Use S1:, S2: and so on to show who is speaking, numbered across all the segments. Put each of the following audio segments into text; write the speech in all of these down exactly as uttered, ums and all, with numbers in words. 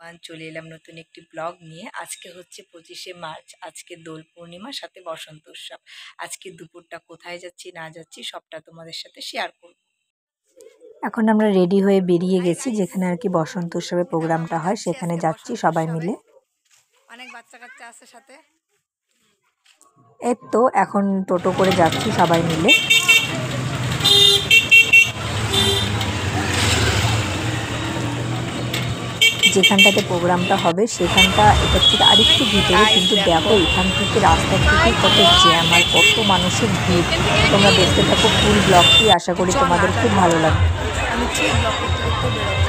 S1: চলে এলাম নতুন একটি ব্লগ নিয়ে। আজকে হচ্ছে পঁচিশে মার্চ, আজকে দোল পূর্ণিমা, সাথে বসন্ত উৎসব। আজকে দুপুরটা কোথায় যাচ্ছি না যাচ্ছি সবটা তোমাদের সাথে শেয়ার করব। এখন আমরা রেডি হয়ে বেরিয়ে গেছি, যেখানে আর কি বসন্ত উৎসবের প্রোগ্রামটা হয় সেখানে যাচ্ছি সবাই মিলে। অনেক বাচ্চা কাচ্চা আছে সাথে। এই তো এখন টোটো করে যাচ্ছি সবাই মিলে। যেখানটাতে প্রোগ্রামটা হবে সেখানটা এটা থেকে আরেকটু ভিতরে, কিন্তু দেখো এখান থেকে রাস্তার থেকে কত জ্যাম আর কত মানুষের ভিড়। তোমরা দেখতে থাকো ফুল ব্লগটি, আশা করি তোমাদের খুব ভালো লাগবে। আমি ঠিক ব্লগ করতে করতে বেরোবো।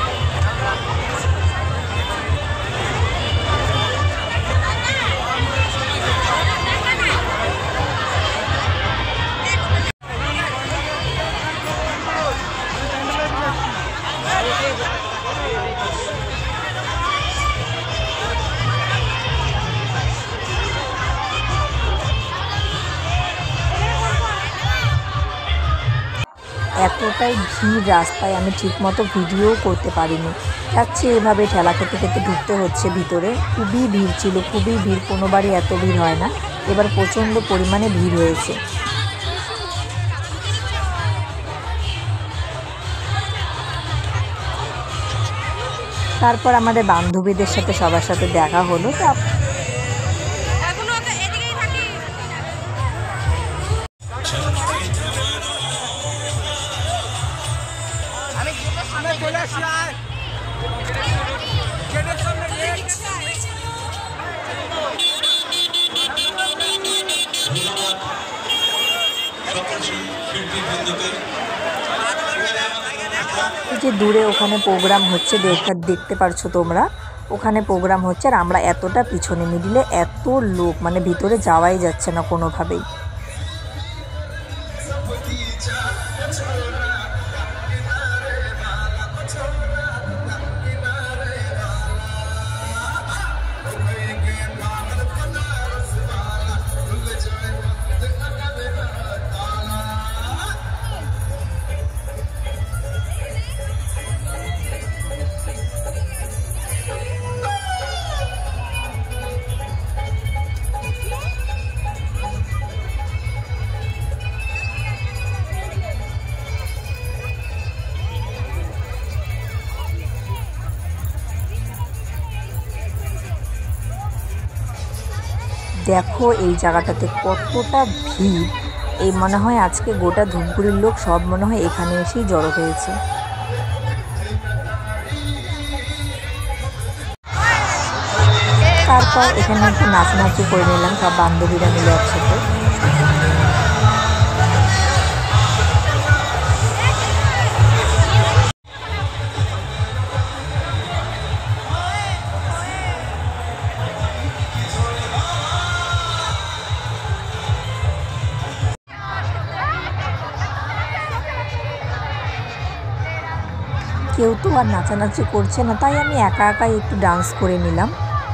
S1: এতটাই ভিড় রাস্তায়, আমি ঠিকমতো ভিডিও করতে পারিনি। যাচ্ছে এভাবে ঠেলা খেতে খেতে ঢুকতে হচ্ছে ভিতরে। খুবই ভিড় ছিল, খুবই ভিড়, কোনোবারই এত ভিড় হয় না, এবার প্রচণ্ড পরিমাণে ভিড় হয়েছে। তারপর আমাদের বান্ধবীদের সাথে সবার সাথে দেখা হলো। তা যে দূরে ওখানে প্রোগ্রাম হচ্ছে, দেখা দেখতে পারছো তোমরা, ওখানে প্রোগ্রাম হচ্ছে আর আমরা এতটা পিছনে, মিডিলে এত লোক, মানে ভিতরে যাওয়াই যাচ্ছে না কোনোভাবেই। দেখো এই জায়গাটাতে কতটা ভিড়, এই মনে হয় আজকে গোটা ধূপগুড়ির লোক সব মনে হয় এখানে এসেই জড়ো হয়েছে। তারপর এখানে একটু নাচানাচি করে নিলাম সব বান্ধবীরা মিলে একসাথে। কেউ তো আর নাচানাচি করছে না, তাই আমি একা একাই একটু ডান্স করে নিলাম।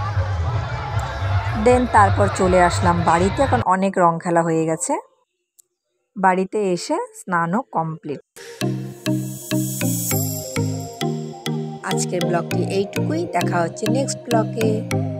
S1: দেন তারপর চলে আসলাম বাড়িতে। এখন অনেক রং খেলা হয়ে গেছে, বাড়িতে এসে স্নানও কমপ্লিট। আজকের ব্লগটি এইটুকুই, দেখা হচ্ছে নেক্সট ব্লগে।